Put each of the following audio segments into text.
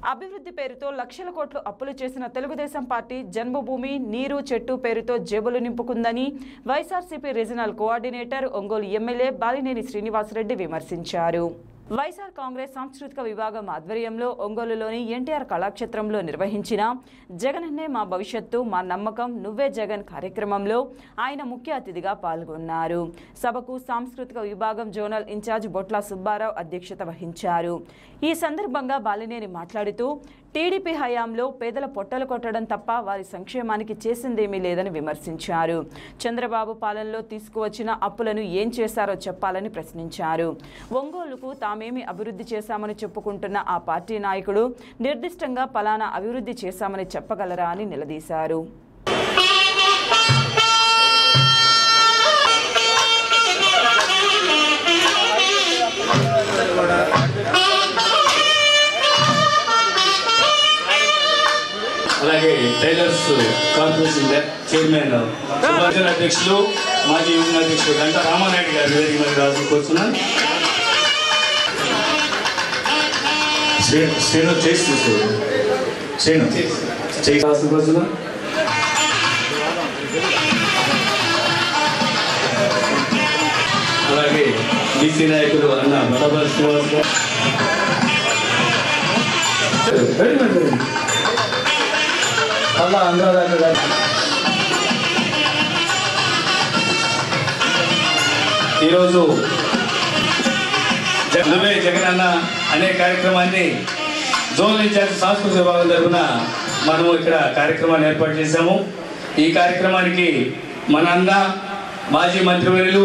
అభివృద్ధి పేరుతో లక్షల కోట్లు అప్పులు చేసిన తెలుగుదేశం పార్టీ జన్మభూమి నీరు చెట్టు పేరుతో జేబులు నింపుకుందని YSRCP regional coordinator Ongole MLA Balineni Srinivasareddy విమర్శించారు. వైఎస్ఆర్ కాంగ్రెస్ సాంస్కృతిక విభాగం ఆధ్వర్యంలో ఒంగోలులోని ఎన్టీఆర్ కళాక్షేత్రంలో నిర్వహించిన జగనన్నే మా భవిష్యత్తు మా నమ్మకం నువ్వే జగన్ కార్యక్రమంలో ఆయన ముఖ్య అతిథిగా పాల్గొన్నారు. సభకు సాంస్కృతిక విభాగం జోనల్ ఇన్ఛార్జ్ బొట్ల సుబ్బారావు అధ్యక్షత వహించారు. ఈ సందర్భంగా బాలినేని మాట్లాడుతూ టీడీపీ హయాంలో పేదల పొట్టలు కొట్టడం తప్ప వారి సంక్షేమానికి చేసిందేమీ లేదని విమర్శించారు. చంద్రబాబు పాలనలో తీసుకువచ్చిన అప్పులను ఏం చేశారో చెప్పాలని ప్రశ్నించారు. ఒంగోలుకు తామేమి అభివృద్ధి చేశామని చెప్పుకుంటున్న ఆ పార్టీ నాయకుడు నిర్దిష్టంగా పలానా అభివృద్ధి చేశామని చెప్పగలరా అని నిలదీశారు. అలాగే టైలర్స్ కార్పొరేషన్ చైర్మన్ అధ్యక్షులు మాజీ యూనియన్ అధ్యక్షులు గంటా రామానాయుడు గారు వేదిక మీద రాజు కూర్చున్నాను. శ్రేణు చేసి తీసుకోండి. శ్రేణు చేసి కూర్చున్నా. అలాగే బీసీ నాయకులు అన్న బడాబా శ్రీనివాస్ గారు, అలా అనురాధ గారు, ఈరోజు నువ్వే జగనన్న అనే కార్యక్రమాన్ని జోనల్ ఇన్ఛార్జ్ సాంస్కృతిక విభాగం తరఫున మనము ఇక్కడ కార్యక్రమాన్ని ఏర్పాటు చేశాము. ఈ కార్యక్రమానికి మన అన్న మాజీ మంత్రివర్యులు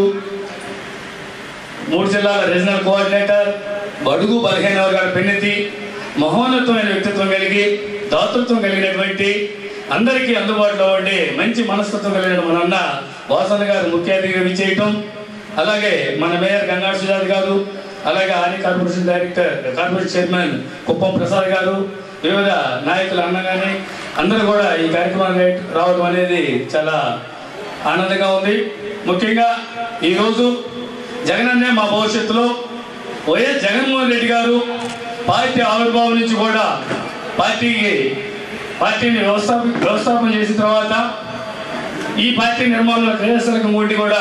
3 జిల్లాల రీజనల్ కోఆర్డినేటర్ బడుగు బలహీన వర్గాల పెన్నెత్తి మహోన్నతమైన వ్యక్తిత్వం కలిగి దాతృత్వం కలిగినటువంటి అందరికీ అందుబాటులో ఉండే మంచి మనస్తత్వం కలిగిన మన అన్న వాసన్న గారు ముఖ్య అతిథిగా విచ్చేయటం, అలాగే మన మేయర్ గంగాడు సుజాత్ గారు, అలాగే Arya corporation director corporation chairman Kuppam Prasad గారు, వివిధ నాయకులు అన్న కానీ అందరూ కూడా ఈ కార్యక్రమానికి రావడం అనేది చాలా ఆనందంగా ఉంది. ముఖ్యంగా ఈరోజు జగనన్నే మా భవిష్యత్తులో వైఎస్ జగన్మోహన్ రెడ్డి గారు పార్టీ ఆవిర్భావం నుంచి కూడా పార్టీని వ్యవస్థాపన చేసిన తర్వాత ఈ పార్టీ నిర్మాణంలో క్రియాశీలకం ఉండి కూడా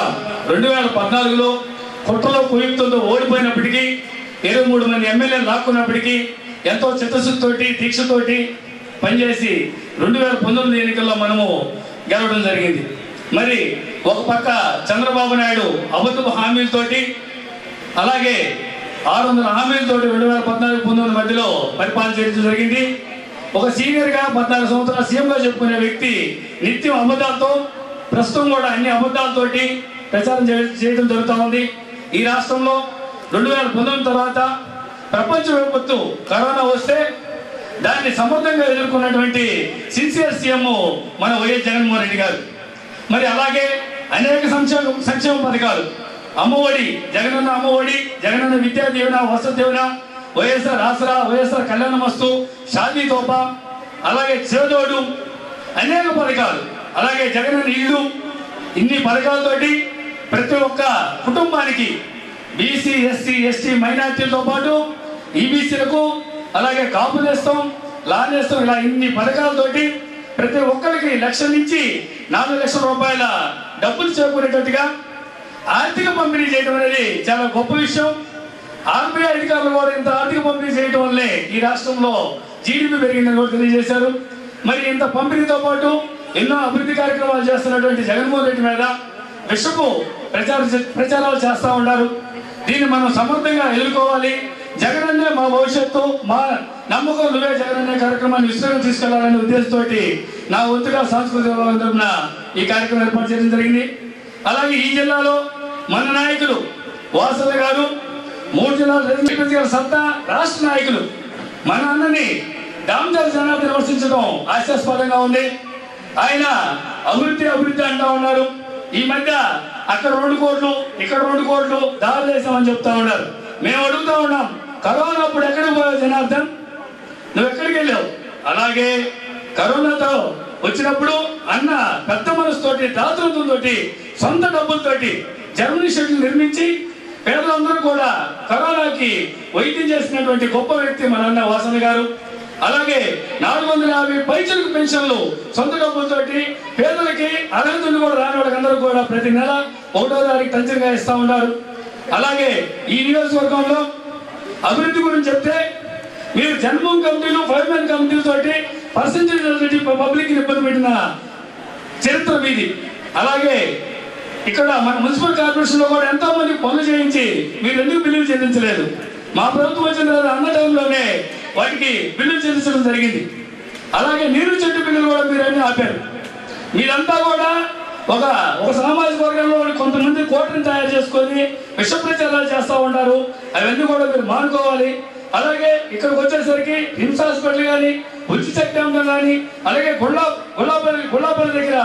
2014లో కుట్రలో కుయుక్తంతో ఓడిపోయినప్పటికీ 23 మంది ఎమ్మెల్యేలు లాక్కున్నప్పటికీ ఎంతో చిత్తశుద్ధితోటి దీక్షతోటి పనిచేసి 2019 ఎన్నికల్లో మనము గెలవడం జరిగింది. మరి ఒక పక్క చంద్రబాబు నాయుడు అబద్ధపు హామీలతోటి, అలాగే 600 హామీలతోటి 2014-19 మధ్యలో పరిపాలన చేయడం జరిగింది. ఒక సీనియర్గా 14 సంవత్సరాల సీఎంగా చెప్పుకునే వ్యక్తి నిత్యం అబద్ధాలతో, ప్రస్తుతం కూడా అన్ని అబద్ధాలతోటి ప్రచారం చేయడం జరుగుతూ ఉంది. ఈ రాష్ట్రంలో 2019 తర్వాత ప్రపంచ విపత్తు కరోనా వస్తే దాన్ని సమర్థంగా ఎదుర్కొన్నటువంటి సిన్సియర్ సీఎం మన వైఎస్ జగన్మోహన్ రెడ్డి గారు. మరి అలాగే అనేక సంక్షేమ పథకాలు, అమ్మఒడి, జగనన్న అమ్మఒడి, జగనన్న విద్యా దీవెన, వసతి దీవెన, వైఎస్ఆర్ ఆసరా, వైఎస్ఆర్ కళ్యాణమస్తు, షాదీ తోపా, అలాగే చేదోడు, అనేక పథకాలు, అలాగే జగనన్న ఇల్లు, ఇన్ని పథకాలతోటి ప్రతి ఒక్క కుటుంబానికి బీసీ, ఎస్సీ, ఎస్టీ, మైనార్టీలతో పాటు ఈబీసీలకు, అలాగే కాపు నేస్తం, లా నేస్తం, ఇలా ఇన్ని పథకాలతోటి ప్రతి ఒక్కరికి 1 లక్షల నుంచి 4 లక్షల రూపాయల డబ్బులు చేకూరేటట్టుగా ఆర్థిక పంపిణీ చేయడం అనేది చాలా గొప్ప విషయం. ఆర్బీఐ అధికారులు కూడా ఇంత ఆర్థిక పంపిణీ చేయడం వల్లే ఈ రాష్ట్రంలో జీడీపీ పెరిగిందని కూడా తెలియజేశారు. మరి ఇంత పంపిణీతో పాటు ఎన్నో అభివృద్ధి కార్యక్రమాలు చేస్తున్నటువంటి జగన్మోహన్ రెడ్డి మీద విషపు ప్రచారాలు చేస్తూ ఉన్నారు. దీన్ని మనం సమర్థంగా ఎదుర్కోవాలి. జగనన్నే మా భవిష్యత్తు, మా నమ్మకం నువ్వే జగనన్నే కార్యక్రమాన్ని విస్తరణ తీసుకెళ్లాలనే ఉద్దేశంతో నా వంతుగా సాంస్కృతిక విభాగం తరఫున ఈ కార్యక్రమం ఏర్పాటు చేయడం జరిగింది. అలాగే ఈ జిల్లాలో మన నాయకులు వాసన్న గారు 3 జిల్లాల సత్తా రాష్ట్ర నాయకులు మన అన్నని దామోదర జనార్దన్ విమర్శించడం హాస్యాస్పదంగా ఉంది. ఆయన అభివృద్ధి అంటా ఉన్నారు. ఈ మధ్య అక్కడ 2 కోట్లు, ఇక్కడ 2 కోట్లు దారి చేసామని చెప్తా ఉన్నారు. మేము అడుగుతా ఉన్నాం, కరోనా అప్పుడు ఎక్కడికి పోయావు జనార్దన్, నువ్వు ఎక్కడికి వెళ్ళావు? అలాగే కరోనాతో వచ్చినప్పుడు అన్న పెద్ద మనసుతోటి, దాతృత్వంతో, సొంత డబ్బులతోటి జర్మనీ షెడ్లు నిర్మించి పేదలందరూ కూడా కరోనాకి వైద్యం చేసినటువంటి గొప్ప వ్యక్తి మన అన్న వాసన్న గారు. అలాగే 450 పైసలకు పెన్షన్లు సొంత డబ్బులతోటి పేదలకి అర్హతలు కూడా రాని వాళ్ళకందరూ కూడా ప్రతి నెల 1వ తారీఖు టంచంగా ఇస్తా ఉన్నారు. అలాగే ఈ నియోజకవర్గంలో అభివృద్ధి గురించి చెప్తే మీరు జన్మభూమి కమిటీలు 5 మెన్ కమిటీలతోటి పర్సెంటేజ్ పబ్లిక్ ఇబ్బంది పెట్టిన చరిత్ర మీది. అలాగే ఇక్కడ మన మున్సిపల్ కార్పొరేషన్ లో కూడా ఎంతో మంది పనులు చేయించి మీరు ఎందుకు బిల్లులు చెల్లించలేదు? మా ప్రభుత్వం వచ్చిన తర్వాత అన్న టైంలోనే వాటికి బిల్లులు చెల్లించడం జరిగింది. అలాగే నీరు చెట్టు బిల్లులు కూడా మీరు అన్ని ఆపారు. మీరంతా కూడా ఒక సామాజిక వర్గంలో కొంతమంది కోటను తయారు చేసుకొని విష ప్రచారాలు చేస్తూ ఉంటారు. అవన్నీ కూడా మీరు మానుకోవాలి. అలాగే ఇక్కడికి వచ్చేసరికి హిమ్స్ హాస్పిటల్ కానీ, ఉచి చట్టం కానీ, అలాగే గుళ్ళాపల్లి దగ్గర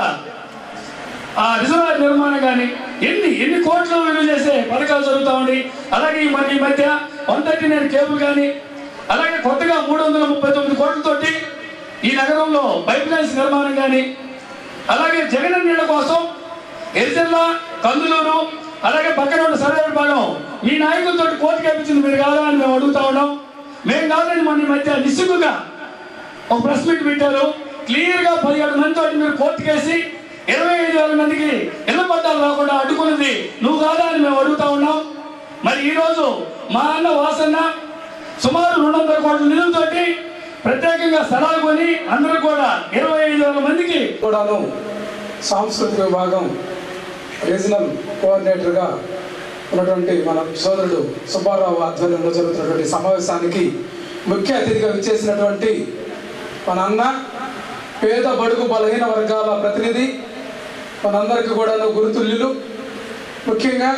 ఆ రిజర్వాయర్ నిర్మాణం కానీ ఎన్ని కోట్లు విలువ చేసే పథకాలు జరుగుతూ ఉండి, అలాగే ఈ మధ్య 139 కేబుల్ కానీ, అలాగే కొత్తగా 339 కోట్లతోటి ఈ నగరంలో పైప్ లైన్స్ నిర్మాణం కానీ, అలాగే జగన్ నీళ్ల కోసం ఎరిజల్ల, కందులూరు, అలాగే పక్కన ఉన్న సర్వేడు భాగం మీ నాయకులతో కోర్టు కేపించింది మీరు కాదా అని మేము అడుగుతా ఉన్నాం. మేము కాదని మన మధ్య నిస్సిగ్గుగా ఒక ప్రెస్ మీట్ పెట్టారు. క్లియర్గా 17 మందితో మీరు కోర్టు కేసి 25,000 మందికి ఇళ్ల పట్టాలు రాకుండా అడ్డుకున్నది నువ్వు కాదా అని మేము అడుగుతా ఉన్నాం. మరి ఈరోజు మా అన్న వాసన్న సుమారు 200 కోట్ల నిధులతోటి ప్రత్యేకంగా స్థలాలు కొని అందరూ కూడా 25,000 మందికి కూడాను సాంస్కృతిక విభాగం రీజనల్ కోఆర్డినేటర్గా ఉన్నటువంటి మన సోదరుడు సుబ్బారావు ఆధ్వర్యంలో జరుగుతున్నటువంటి సమావేశానికి ముఖ్య అతిథిగా విచ్చేసినటువంటి మన అన్న పేద బడుగు బలహీన వర్గాల ప్రతినిధి, మనందరికీ కూడాను గురుతుల్యులు. ముఖ్యంగా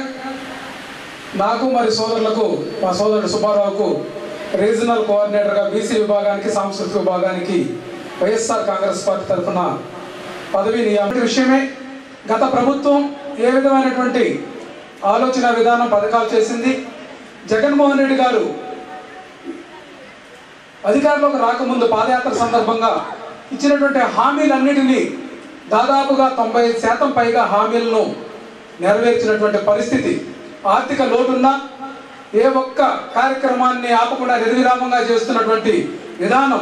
నాకు మరి సోదరులకు, మా సోదరుడు సుబ్బారావుకు రీజనల్ కోఆర్డినేటర్గా బీసీ విభాగానికి, సాంస్కృతిక విభాగానికి వైఎస్ఆర్ కాంగ్రెస్ పార్టీ తరఫున పదవిని విషయమే. గత ప్రభుత్వం ఏ విధమైనటువంటి ఆలోచన విధానం పథకాలు చేసింది, జగన్మోహన్ రెడ్డి గారు అధికారంలోకి రాకముందు పాదయాత్ర సందర్భంగా ఇచ్చినటువంటి హామీలన్నిటినీ దాదాపుగా 90% పైగా హామీలను నెరవేర్చినటువంటి పరిస్థితి. ఆర్థిక లోటున్నా ఏ ఒక్క కార్యక్రమాన్ని ఆపకుండా నిర్విరామంగా చేస్తున్నటువంటి విధానం,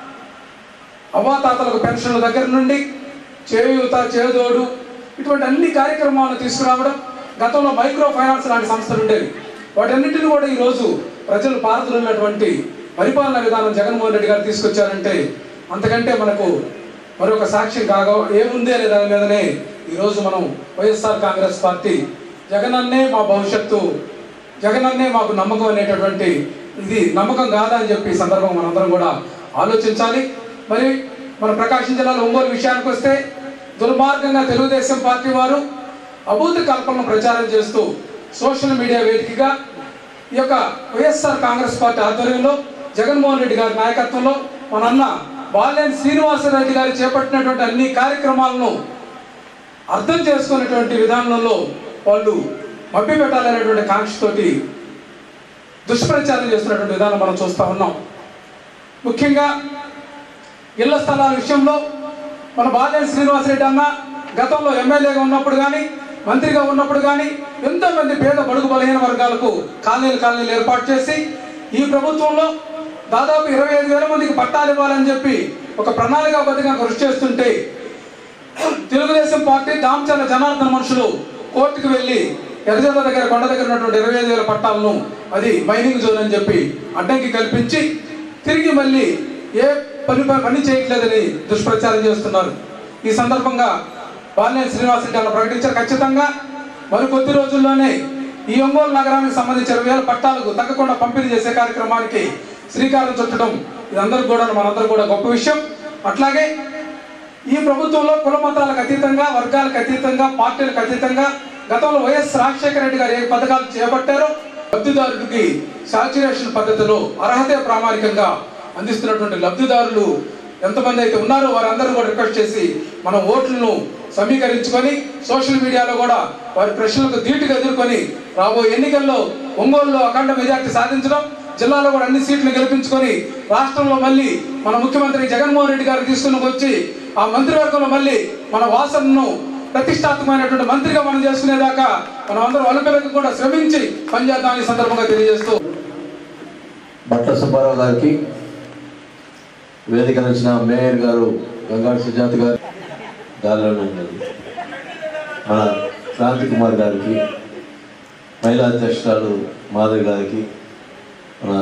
అవ్వాతాతలకు పెన్షన్ల దగ్గర నుండి చేయూత, చేదోడు ఇటువంటి అన్ని కార్యక్రమాలను తీసుకురావడం. గతంలో మైక్రో ఫైనాన్స్ లాంటి సంస్థలు ఉండేవి. వాటన్నిటిని కూడా ఈరోజు ప్రజలు పారదలున్నటువంటి పరిపాలన విధానం జగన్మోహన్ రెడ్డి గారు తీసుకొచ్చారంటే అంతకంటే మనకు మరొక సాక్ష్యం కాగా ఏముంది అనే దాని మీదనే ఈరోజు మనం వైఎస్ఆర్ కాంగ్రెస్ పార్టీ జగనన్నే మా భవిష్యత్తు, జగనన్నే మాకు నమ్మకం అనేటటువంటి ఇది నమ్మకం కాదా అని చెప్పి ఈ సందర్భంగా మనందరం కూడా ఆలోచించాలి. మరి మన ప్రకాశం జిల్లాలో ఒంగోలు విషయానికి వస్తే దుర్మార్గంగా తెలుగుదేశం పార్టీ వారు అభూత కల్పనను ప్రచారం చేస్తూ సోషల్ మీడియా వేదికగా ఈ యొక్క వైఎస్ఆర్ కాంగ్రెస్ పార్టీ ఆధ్వర్యంలో జగన్మోహన్ రెడ్డి గారి నాయకత్వంలో మన అన్న బాలినేని శ్రీనివాసరెడ్డి గారు చేపట్టినటువంటి అన్ని కార్యక్రమాలను అర్థం చేసుకునేటువంటి విధానంలో వాళ్ళు మభ్య పెట్టాలనేటువంటి కాంక్షతోటి దుష్ప్రచారం చేస్తున్నటువంటి విధానం మనం చూస్తూ ఉన్నాం. ముఖ్యంగా ఇళ్ల స్థలాల విషయంలో మన బాలినేని శ్రీనివాసరెడ్డి అన్న గతంలో ఎమ్మెల్యేగా ఉన్నప్పుడు కానీ, మంత్రిగా ఉన్నప్పుడు కానీ ఎంతోమంది పేద బడుగు బలహీన వర్గాలకు కాలనీలు ఏర్పాటు చేసి ఈ ప్రభుత్వంలో దాదాపు 25,000 మందికి పట్టాలు ఇవ్వాలని చెప్పి ఒక ప్రణాళికాబద్ధంగా కృషి చేస్తుంటే తెలుగుదేశం పార్టీ దామచర్ల జనార్దన్ మనుషులు కోర్టుకు వెళ్ళి ఎర్రజల్ల దగ్గర, కొండ దగ్గర ఉన్నటువంటి 25,000 పట్టాలను అది మైనింగ్ జోన్ అని చెప్పి అడ్డంకి కల్పించి తిరిగి మళ్ళీ ఏ పని చేయట్లేదని దుష్ప్రచారం చేస్తున్నారు. ఈ సందర్భంగా బాలినేని శ్రీనివాసరెడ్డి గారు ప్రకటించారు, ఖచ్చితంగా మరి కొద్ది రోజుల్లోనే ఈ ఒంగోలు నగరానికి సంబంధించి 20,000 పట్టాలకు తగ్గకుండా పంపిణీ చేసే కార్యక్రమానికి శ్రీకారం చుట్టడం ఇదందరూ కూడా మనందరూ కూడా గొప్ప విషయం. అట్లాగే ఈ ప్రభుత్వంలో కుల మతాలకు అతీతంగా, వర్గాలకు అతీతంగా, పార్టీలకు అతీతంగా గతంలో వైఎస్ రాజశేఖర రెడ్డి గారు ఏ పథకాలు చేపట్టారో లబ్ధిదారుడికి సాచురేషన్ పద్ధతిలో అర్హతే ప్రామాణికంగా అందిస్తున్నటువంటి లబ్ధిదారులు ఎంతమంది అయితే ఉన్నారో వారందరూ కూడా రిక్వెస్ట్ చేసి మనం ఓట్లను సమీకరించుకొని సోషల్ మీడియాలో కూడా వారి ప్రశ్నలకు ధీటుగా ఎదుర్కొని రాబోయే ఎన్నికల్లో ఒంగోలులో అఖండ మెజార్టీ సాధించడం, జిల్లాలో కూడా అన్ని సీట్లు గెలిపించుకొని రాష్ట్రంలో మళ్ళీ మన ముఖ్యమంత్రి జగన్మోహన్ రెడ్డి గారు తీసుకుని వచ్చి ఆ మంత్రివర్గంలో మళ్ళీ మన వాసనను ప్రతిష్టాత్మకమైనటువంటి మంత్రిగా మనం చేసుకునేదాకా మనం అందరం అలుపెరకు కూడా శ్రమించి పనిచేద్దామని సందర్భంగా తెలియజేస్తూ బట్ల సుబ్బారావు గారికి వేదిక వచ్చిన మేయర్ గారు గంగాడి సుజాత గారు, దానిలోనే ఉన్నది మన క్రాంతి కుమార్ గారికి, మహిళా అధ్యక్షురాలు మాధవి గారికి, మన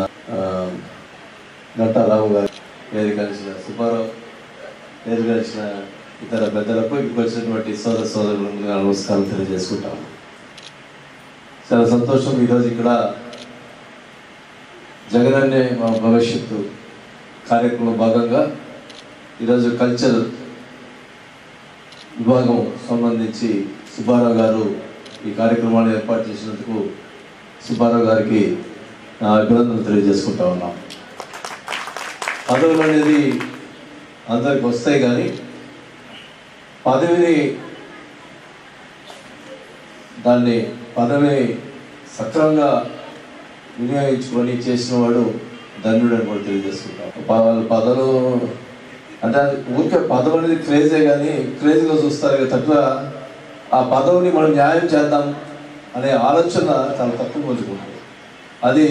గంటా రావు గారికి, వేదిక వచ్చిన సుబ్బారావు, వేదిక వచ్చిన ఇతర పెద్దలకు, ఇక్కడికి వచ్చినటువంటి సోదర సోదరులకు నమస్కారం తెలియజేసుకుంటాము. చాలా సంతోషం. ఈరోజు ఇక్కడ జగనన్నే మా భవిష్యత్తు కార్యక్రమంలో భాగంగా ఈరోజు కల్చర్ విభాగం సంబంధించి సుబ్బారావు గారు ఈ కార్యక్రమాన్ని ఏర్పాటు చేసినందుకు సుబ్బారావు గారికి నా అభినందనలు తెలియజేసుకుంటా ఉన్నాం. పదవులు అనేది అందరికి వస్తాయి, కానీ పదవిని సక్రమంగా వినియోగించుకొని చేసిన వాడు ధన్యుడు అని కూడా తెలియజేసుకుంటాం. పదవులు అంటే ఊరికే పదవి అనేది క్రేజే, కానీ క్రేజ్గా చూస్తారు తప్ప ఆ పదవిని మనం న్యాయం చేద్దాం అనే ఆలోచన చాలా తక్కువ పొందుకుంటుంది. అది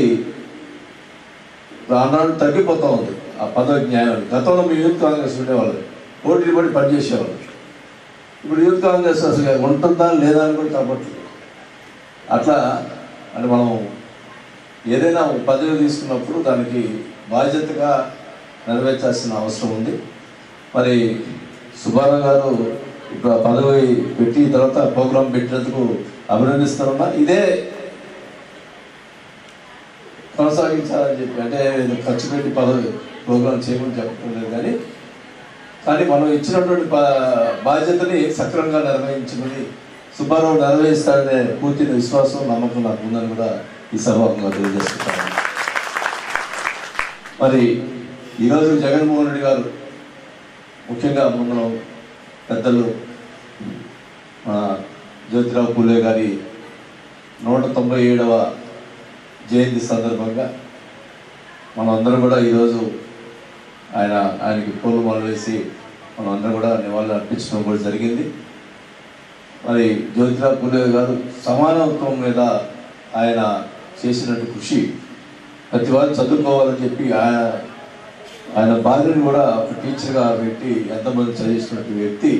ఆనాడు తగ్గిపోతూ ఉంది ఆ పదవి న్యాయం. గతంలో మీ యూత్ కాంగ్రెస్ ఉండేవాళ్ళు, పోటీ పడి పనిచేసేవాళ్ళు. ఇప్పుడు యూత్ కాంగ్రెస్ అసలు ఉంటుందా లేదా అని కూడా కాబట్టి అట్లా అంటే మనం ఏదైనా పదవి తీసుకున్నప్పుడు దానికి బాధ్యతగా నెరవేర్చాల్సిన అవసరం ఉంది. మరి సుబ్బారావు గారు ఇప్పుడు పదవి పెట్టి తర్వాత ప్రోగ్రాం పెట్టినందుకు అభినందిస్తున్నా. ఇదే కొనసాగించాలని చెప్పి, అంటే ఖర్చు పెట్టి పదవి ప్రోగ్రాం చేయమని చెప్పడం లేదు, కానీ మనం ఇచ్చినటువంటి బాధ్యతని సక్రమంగా నిర్వహించమని సుబ్బారావు నెరవేరుస్తాడనే పూర్తి విశ్వాసం, నమ్మకం నాకు ఉందని కూడా ఈ సభాముఖంగా తెలియజేసుకుంటాను. మరి ఈరోజు జగన్మోహన్ రెడ్డి గారు ముఖ్యంగా మనం పెద్దలు మన జ్యోతిరావు పూలే గారి 197వ జయంతి సందర్భంగా మనందరం కూడా ఈరోజు ఆయనకి పూలమాల వేసి మనందరం కూడా నివాళులు అర్పించడం కూడా జరిగింది. మరి జ్యోతిరావు పూలే గారు సమానత్వం మీద ఆయన చేసినట్టు కృషి, ప్రతి వారు చదువుకోవాలని చెప్పి ఆయన భార్యను కూడా ఒక టీచర్గా పెట్టి ఎంతమంది చదివిస్తున్నట్టు వ్యక్తి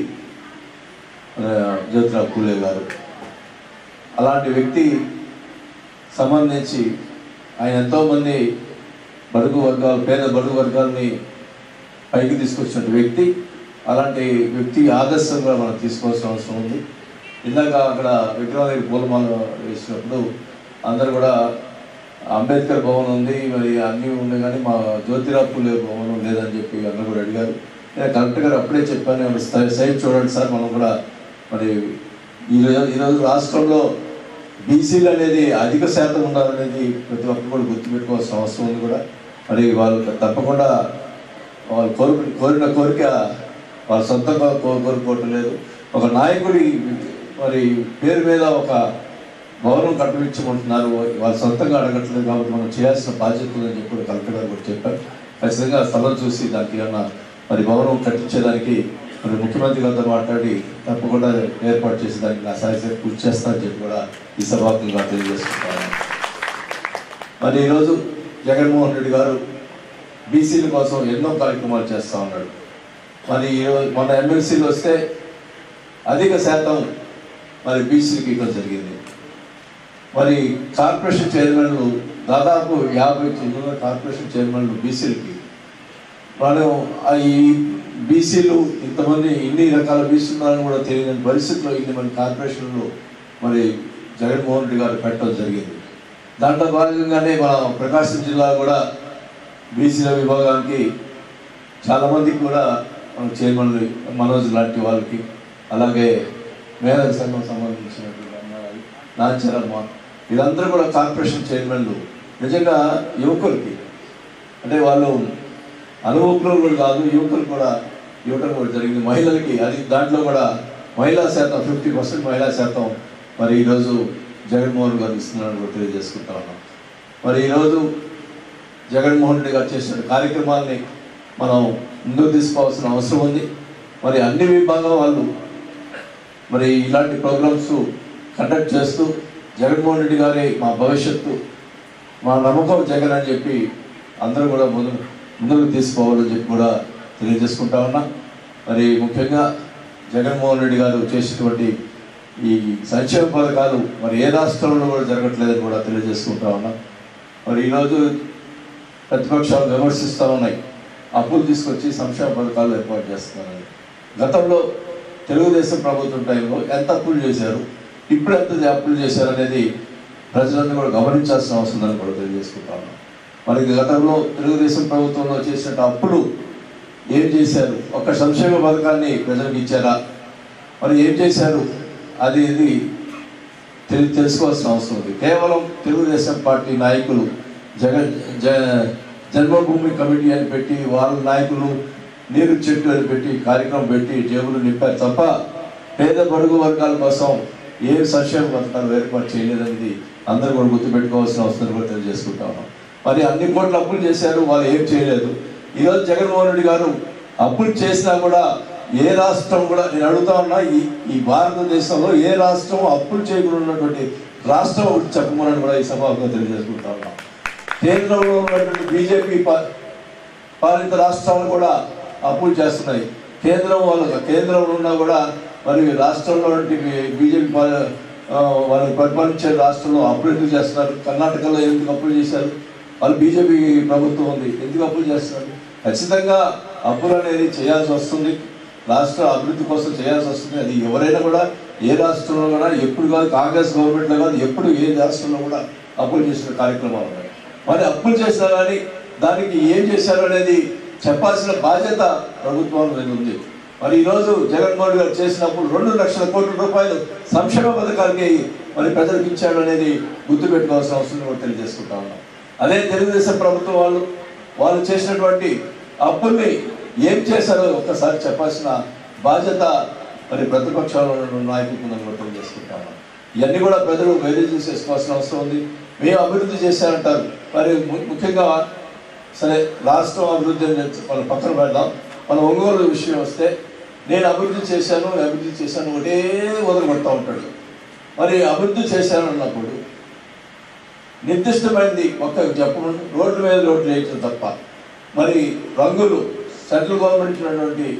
జ్యోతిరావు పూలే గారు. అలాంటి వ్యక్తి సంబంధించి ఆయన ఎంతోమంది పేద బడుగు వర్గాలని పైకి తీసుకొచ్చిన వ్యక్తి. అలాంటి వ్యక్తి ఆదర్శంగా మనం తీసుకోవాల్సిన అవసరం ఉంది. ఇందాక అక్కడ విగ్రహానికి పూలమాల వేసినప్పుడు అందరు కూడా అంబేద్కర్ భవన్ ఉంది, మరి అన్నీ ఉన్నాయి, కానీ మా జ్యోతిరావు పూలే భవనం లేదని చెప్పి అందరూ కూడా అడిగారు. నేను కలెక్టర్ గారు అప్పుడే చెప్పాను, సైట్ చూడండి సార్, మనం కూడా మరి ఈరోజు రాష్ట్రంలో బీసీలు అనేది అధిక శాతం ఉండాలనేది ప్రతి ఒక్కరు కూడా గుర్తుపెట్టుకోవాల్సిన అవసరం ఉంది కూడా. మరి వాళ్ళు తప్పకుండా వాళ్ళు కోరిన కోరిక వాళ్ళు సొంతంగా కోరుకోవటం లేదు. ఒక నాయకుడి మరి పేరు మీద ఒక భవనం కట్టించమంటున్నారు, వాళ్ళు సొంతంగా అడగట్లేదు, కాబట్టి మనం చేయాల్సిన బాధ్యత ఉందని చెప్పి కలెక్టర్ గారు కూడా చెప్పారు. ఖచ్చితంగా స్థలం చూసి దానికి ఏమన్నా మరి భవనం కట్టించేదానికి మరి ముఖ్యమంత్రి గారితో మాట్లాడి తప్పకుండా ఏర్పాటు చేసేదానికి నా సహాయ కృషి చేస్తానని చెప్పి కూడా ఈ సభాముఖంగా తెలియజేసుకుంటాను. మరి ఈరోజు జగన్మోహన్ రెడ్డి గారు బీసీల కోసం ఎన్నో కార్యక్రమాలు చేస్తూ ఉన్నాడు. మరి మన ఎమ్మెల్సీలు వస్తే అధిక శాతం మరి బీసీలకి ఇవ్వడం జరిగింది. మరి కార్పొరేషన్ చైర్మన్లు దాదాపు 50 కార్పొరేషన్ చైర్మన్లు బీసీలకి. మనం ఈ బీసీలు ఇంతమంది ఇన్ని రకాల బీసీలు ఉన్నారని కూడా తెలియని పరిస్థితుల్లో ఇన్ని మంది కార్పొరేషన్లు మరి జగన్మోహన్ రెడ్డి గారు పెట్టడం జరిగింది. దాంట్లో భాగంగానే మన ప్రకాశం జిల్లా కూడా బీసీల విభాగానికి చాలామందికి కూడా మన చైర్మన్లు మనోజ్ లాంటి వాళ్ళకి, అలాగే మేధక సంఘం సంబంధించినటువంటి నాచరమ్మ, వీళ్ళందరూ కూడా కార్పొరేషన్ చైర్మన్లు. నిజంగా యువకులకి అంటే వాళ్ళు అనుభవకులు కాదు, యువకులు కూడా ఇవ్వడం కూడా జరిగింది. మహిళలకి అది దాంట్లో కూడా మహిళా శాతం 50% మహిళా శాతం మరి ఈరోజు జగన్మోహన్ గారు ఇస్తున్నారని కూడా తెలియజేసుకుంటా ఉన్నాం. మరి ఈరోజు జగన్మోహన్ రెడ్డి గారు చేసిన కార్యక్రమాల్ని మనం ముందుకు తీసుకోవాల్సిన అవసరం ఉంది. మరి అన్ని విభాగాల వాళ్ళు మరి ఇలాంటి ప్రోగ్రామ్స్ కండక్ట్ చేస్తూ జగన్మోహన్ రెడ్డి గారి మా భవిష్యత్తు, మా నమ్మకం జగన్ అని చెప్పి అందరూ కూడా ముందుకు తీసుకోవాలని చెప్పి కూడా తెలియజేసుకుంటా ఉన్నా. మరి ముఖ్యంగా జగన్మోహన్ రెడ్డి గారు చేసినటువంటి ఈ సంక్షేమ పథకాలు మరి ఏ రాష్ట్రంలో కూడా జరగట్లేదని కూడా తెలియజేసుకుంటా ఉన్నా. మరి ఈరోజు ప్రతిపక్షాలు విమర్శిస్తూ ఉన్నాయి, అప్పులు తీసుకొచ్చి సంక్షేమ పథకాలు ఏర్పాటు చేస్తున్నారని. గతంలో తెలుగుదేశం ప్రభుత్వం టైంలో ఎంత అప్పులు చేశారు, ఇప్పుడు ఎంత అప్పులు చేశారు అనేది ప్రజలందరూ కూడా గమనించాల్సిన అవసరం ఉందని కూడా తెలియజేసుకుంటా ఉన్నాం. మరి గతంలో తెలుగుదేశం ప్రభుత్వంలో చేసిన అప్పులు ఏం చేశారు, ఒక సంక్షేమ పథకాన్ని ప్రజలకు ఇచ్చారా, మరి ఏం చేశారు అది ఇది తెలుసుకోవాల్సిన అవసరం ఉంది. కేవలం తెలుగుదేశం పార్టీ నాయకులు జన్మభూమి కమిటీ అని పెట్టి వాళ్ళ నాయకులు నీరు చెట్టు అని పెట్టి కార్యక్రమం పెట్టి జేబులు నింపారు తప్ప పేద బడుగు వర్గాల కోసం ఏ సంక్షేమ పథకాలు ఏర్పాటు చేయలేదనేది అందరూ కూడా గుర్తుపెట్టుకోవాల్సిన అవసరం కూడా తెలియజేసుకుంటా ఉన్నాం. మరి అన్ని కోట్ల అప్పులు చేశారు, వాళ్ళు ఏం చేయలేదు. ఈరోజు జగన్మోహన్ రెడ్డి గారు అప్పులు చేసినా కూడా ఏ రాష్ట్రం కూడా, నేను అడుగుతా ఉన్నా, ఈ భారతదేశంలో ఏ రాష్ట్రం అప్పులు చేయకుండా ఉన్నటువంటి రాష్ట్రం చెప్పమని కూడా ఈ సభలో తెలియజేసుకుంటా ఉన్నాం. కేంద్రంలో ఉన్నటువంటి బీజేపీ పాలిత రాష్ట్రాలు కూడా అప్పులు చేస్తున్నాయి. కేంద్రంలో ఉన్నా కూడా మరి రాష్ట్రంలో బీజేపీ వాళ్ళు పరిపాలించే రాష్ట్రంలో అప్పులు ఎందుకు చేస్తున్నారు? కర్ణాటకలో ఎందుకు అప్పులు చేశారు? వాళ్ళు బీజేపీ ప్రభుత్వం ఉంది, ఎందుకు అప్పులు చేస్తున్నారు? ఖచ్చితంగా అప్పులు అనేది చేయాల్సి వస్తుంది, రాష్ట్ర అభివృద్ధి కోసం చేయాల్సి వస్తుంది. అది ఎవరైనా కూడా ఏ రాష్ట్రంలో కూడా ఎప్పుడు కాదు, కాంగ్రెస్ గవర్నమెంట్లో కాదు, ఎప్పుడు ఏ రాష్ట్రంలో కూడా అప్పులు చేసిన కార్యక్రమాలు ఉన్నాయి. మరి అప్పులు చేసినా కానీ దానికి ఏం చేశారు అనేది చెప్పాల్సిన బాధ్యత ప్రభుత్వం మీద ఉంది. మరి ఈరోజు జగన్మోహన్ గారు చేసినప్పుడు 2 లక్షల కోట్ల రూపాయలు సంక్షేమ పథకాలకి మరి ప్రజలకు ఇచ్చాడు అనేది గుర్తుపెట్టుకోవాల్సిన అవసరం కూడా తెలియజేసుకుంటా ఉన్నాం. అదే తెలుగుదేశం ప్రభుత్వం వాళ్ళు చేసినటువంటి అప్పుల్ని ఏం చేశారో ఒక్కసారి చెప్పాల్సిన బాధ్యత మరి ప్రతిపక్షాల నాయకులను కూడా తెలియజేసుకుంటా ఉన్నాం. ఇవన్నీ కూడా ప్రజలు వేరేజ్ చేసుకోవాల్సిన అవసరం ఉంది. మేము అభివృద్ధి చేశారంటారు, మరి ముఖ్యంగా సరే రాష్ట్రం అభివృద్ధి మనం పక్కన పెడదాం. మన ఒంగోలు విషయం వస్తే నేను అభివృద్ధి చేశాను ఒకటే వదలగొడతా ఉంటాడు. మరి అభివృద్ధి చేశాను అన్నప్పుడు నిర్దిష్టమైనది ఒక్క చెప్పకుండా రోడ్ల మీద రోడ్లు వేయటం తప్ప, మరి రంగులు సెంట్రల్ గవర్నమెంట్ ఉన్నటువంటి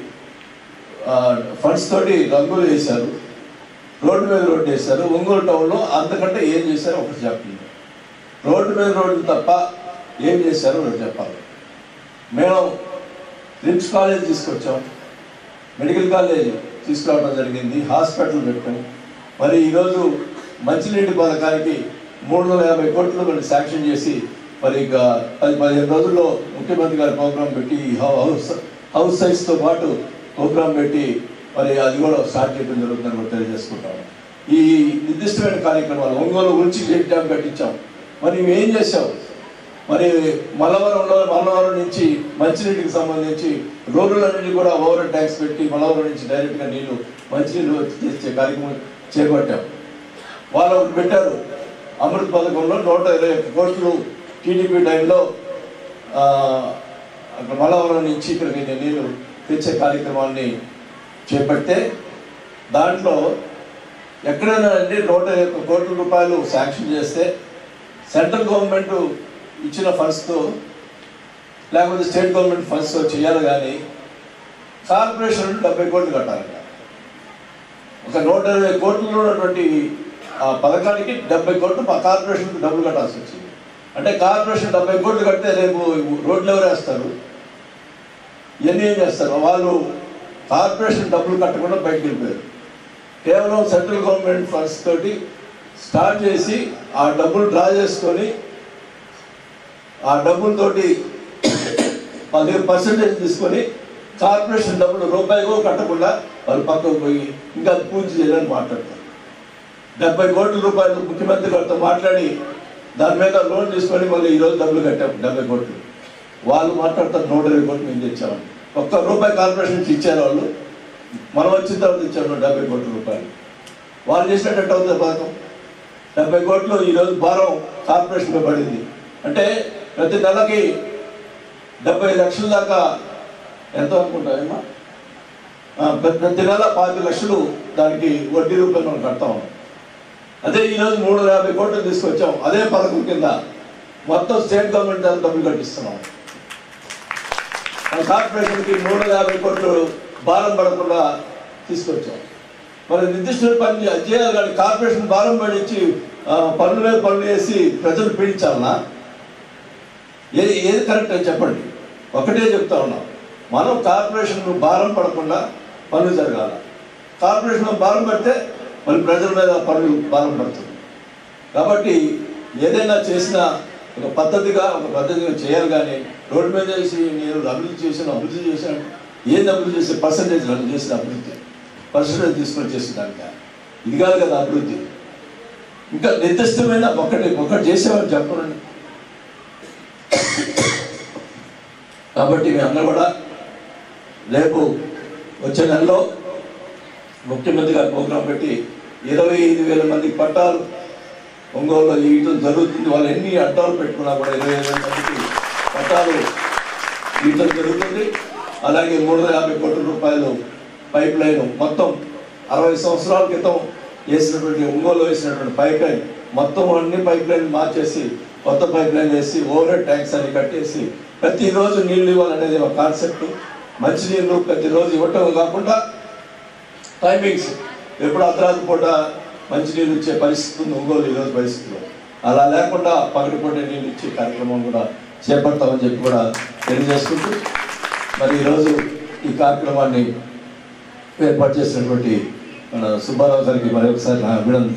ఫండ్స్ తోటి రంగులు వేశారు, రోడ్డు మీద రోడ్డు వేశారు. ఒంగోలు టౌన్లో అంతకంటే ఏం చేశారో ఒకటి చెప్పండి. రోడ్డు మీద రోడ్డు తప్ప ఏం చేశారో ఒకటి చెప్పాలి. మేము రిమ్స్ కాలేజ్ తీసుకొచ్చాం, మెడికల్ కాలేజ్ తీసుకురావడం జరిగింది, హాస్పిటల్ పెట్టాం. మరి ఈరోజు మంచినీటి పథకానికి 350 కోట్లు మరి శాంక్షన్ చేసి మరి ఇంకా 10-15 రోజుల్లో ముఖ్యమంత్రి గారి ప్రోగ్రాం పెట్టి హౌస్ సైజ్తో పాటు ప్రోగ్రాం పెట్టి మరి అది కూడా స్టార్ట్ చేయడం జరుగుతుందని కూడా తెలియజేసుకుంటాము. ఈ నిర్దిష్టమైన కార్యక్రమాలు ఒంగోలు ఉల్చి గేట్ డ్యామ్ కట్టించాం. మరి మేం చేసాం, మరి మల్లవరం నుంచి మంచినీటికి సంబంధించి రోడ్లన్నింటినీ కూడా ఓవర్ ట్యాంక్స్ పెట్టి మల్లవరం నుంచి డైరెక్ట్గా మంచినీళ్ళు తెచ్చే కార్యక్రమం చేపట్టాం. వాళ్ళు ఒకటి పెట్టారు, అమృత్ పథకంలో 121 కోట్లు టీడీపీ టైంలో మల్లవరం నుంచి ఇక్కడికి నీళ్ళు తెచ్చే కార్యక్రమాన్ని చేపడితే దాంట్లో ఎక్కడైనా 121 కోట్ల రూపాయలు శాంక్షన్ చేస్తే సెంట్రల్ గవర్నమెంట్ ఇచ్చిన ఫండ్స్తో లేకపోతే స్టేట్ గవర్నమెంట్ ఫండ్స్తో చేయాలి, కానీ కార్పొరేషన్ 70 కోట్లు కట్టాలంట. ఒక 120 కోట్లు ఉన్నటువంటి ఆ పథకానికి 70 కోట్లు కార్పొరేషన్కి డబ్బులు కట్టాల్సి వచ్చింది. అంటే కార్పొరేషన్ 70 కోట్లు కడితే రేపు రోడ్లు ఎవరు వేస్తారు, ఇవన్నీ ఏం చేస్తారు? వాళ్ళు కార్పొరేషన్ డబ్బులు కట్టకుండా బయటకు వెళ్ళిపోయారు. కేవలం సెంట్రల్ గవర్నమెంట్ ఫండ్స్ తోటి స్టార్ట్ చేసి ఆ డబ్బులు డ్రా చేసుకొని ఆ డబ్బులతోటి 10% తీసుకొని కార్పొరేషన్ డబ్బులు రూపాయికో కట్టకుండా వాళ్ళు పక్కకు పోయి ఇంకా పూర్తి చేయాలని మాట్లాడతారు. 70 కోట్ల రూపాయలు ముఖ్యమంత్రి గారితో మాట్లాడి దాని మీద లోన్ తీసుకొని మళ్ళీ ఈరోజు డబ్బులు కట్టాము 70 కోట్లు. వాళ్ళు మాట్లాడతారు 120 కోట్లు మేము తెచ్చామని. ₹1 కార్పొరేషన్కి ఇచ్చారు వాళ్ళు, మనం వచ్చిన తర్వాత ఇచ్చాము 70 కోట్ల రూపాయలు. వాళ్ళు చేసినట్టు అవుతుంది పథకం. 70 కోట్లు ఈరోజు భారం కార్పొరేషన్లో పడింది. అంటే ప్రతి నెలకి 70 లక్షల దాకా ఎంత అనుకుంటామేమో, ప్రతి నెల 5 లక్షలు దానికి వడ్డీ రూపాయలు మనం కడతా ఉన్నాం. అదే ఈరోజు 350 కోట్లు తీసుకొచ్చాం, అదే పథకం కింద మొత్తం స్టేట్ గవర్నమెంట్ డబ్బులు కట్టిస్తున్నాం. మన కార్పొరేషన్కి 350 కోట్లు భారం పడకుండా తీసుకొచ్చాం. మరి నిర్దిష్ట పని చేయాలి కానీ కార్పొరేషన్ భారం పడించి పన్ను మీద పన్ను వేసి ప్రజలు పీడించాలన్నా? ఏది కరెక్ట్ అని చెప్పండి. ఒకటే చెప్తా ఉన్నాం, మనం కార్పొరేషన్ భారం పడకుండా పనులు జరగాల. కార్పొరేషన్ భారం పడితే మళ్ళీ ప్రజల మీద పనులు భారం పడుతుంది. కాబట్టి ఏదైనా చేసినా ఒక పద్ధతిగా చేయాలి. కానీ రోడ్డు మీద చేసి నేను అభివృద్ధి చేశాను ఏంది అభివృద్ధి చేసే పర్సంటేజ్ చేసిన అభివృద్ధి పర్సంటేజ్ తీసుకొని చేసేదానిక ఇది కాదు కదా అభివృద్ధి. ఇంకా నిర్దిష్టమైన ఒకటి చేసేవాళ్ళు చెప్పండి. కాబట్టి మీ అందరూ కూడా రేపు వచ్చే నెలలో ముఖ్యమంత్రి గారు ప్రోగ్రాం పెట్టి 25,000 మందికి పట్టాలు ఒంగోలులో ఇవ్వడం జరుగుతుంది. వాళ్ళు ఎన్ని అడ్డాలు పెట్టుకున్నా కూడా 25,000 మందికి పట్టాలు ఇవ్వడం జరుగుతుంది. అలాగే 350 కోట్ల రూపాయలు పైప్ లైన్ మొత్తం 60 సంవత్సరాల క్రితం వేసినటువంటి ఒంగోలు వేసినటువంటి పైప్ లైన్ మొత్తం అన్ని పైప్ లైన్ మార్చేసి కొత్త పైప్ లైన్ వేసి ఓవర్ హెడ్ ట్యాంక్స్ అన్ని కట్టేసి ప్రతిరోజు నీళ్ళు ఇవ్వాలనేది ఒక కాన్సెప్ట్. మంచినీళ్ళు ప్రతిరోజు ఇవ్వటం కాకుండా టైమింగ్స్ ఎప్పుడు అర్ధరాత్రి పూట మంచినీళ్ళు ఇచ్చే పరిస్థితి ఉంది ఒంగోలు ఈరోజు పరిస్థితిలో. అలా లేకుండా పగటిపూట నీళ్ళు ఇచ్చే కార్యక్రమం కూడా చేపడతామని చెప్పి కూడా తెలియజేసుకుంటూ మరి ఈరోజు ఈ కార్యక్రమాన్ని ఏర్పాటు చేసినటువంటి మన సుబ్బారావు గారికి మరొకసారి నా అభినందన.